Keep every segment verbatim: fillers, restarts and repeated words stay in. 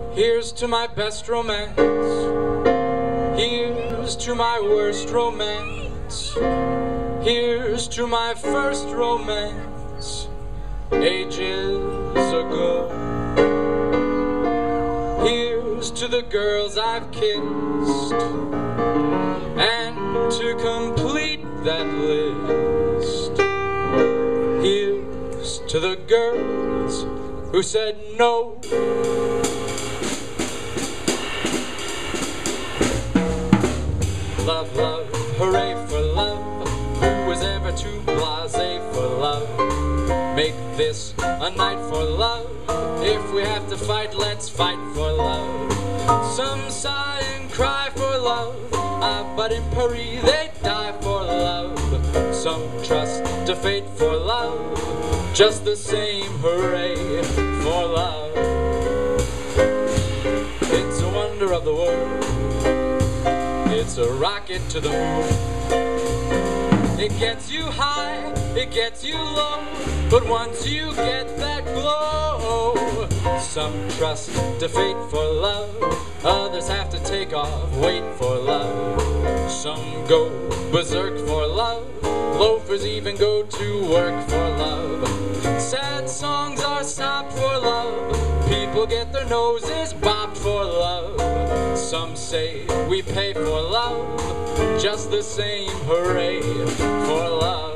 Here's to my best romance. Here's to my worst romance. Here's to my first romance ages ago. Here's to the girls I've kissed, and to complete that list, here's to the girls who said no. Love, love, hooray for love. Who was ever too blasé for love? Make this a night for love. If we have to fight, let's fight for love. Some sigh and cry for love, ah, but in Paris they die for love. Some trust to fate for love, just the same, hooray for love. It's a wonder of the world. It's a rocket to the moon. It gets you high, it gets you low, but once you get that glow, some trust to fate for love, others have to take off, wait for love. Some go berserk for love, loafers even go to work for love. Sad songs are stopped for love, people get their noses bopped for love. Some say we pay for love, just the same, hooray for love.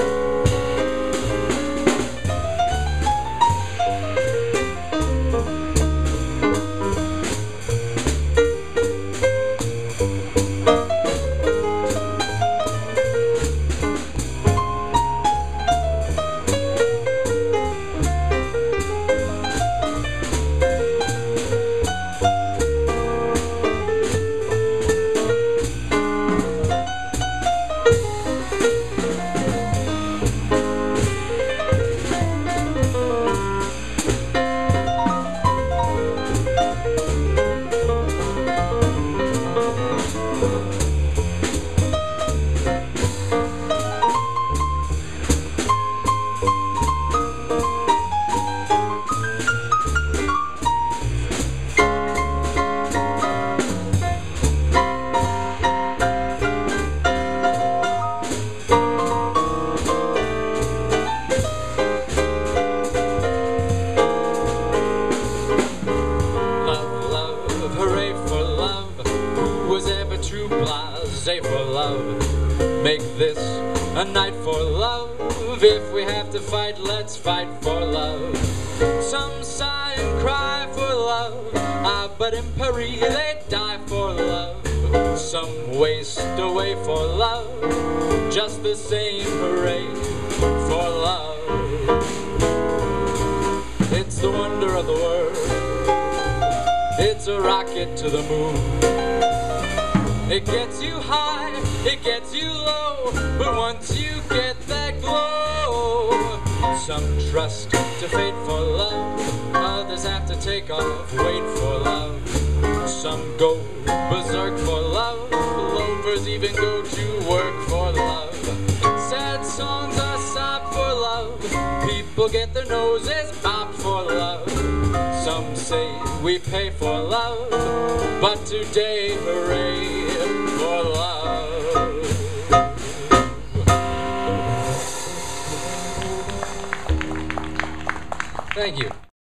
Blasé for love. Make this a night for love. If we have to fight, let's fight for love. Some sigh and cry for love, ah, but in Paris they die for love. Some waste away for love, just the same, hooray for love. It's the wonder of the world. It's a rocket to the moon. It gets you high, it gets you low, but once you get that glow, some trust to fate for love, others have to take off, wait for love. Some go berserk for love, loafers even go to work for love. Sad songs are stopped for love, people get their noses bopped for love. Some say we pay for love, but today, hooray for love. Thank you.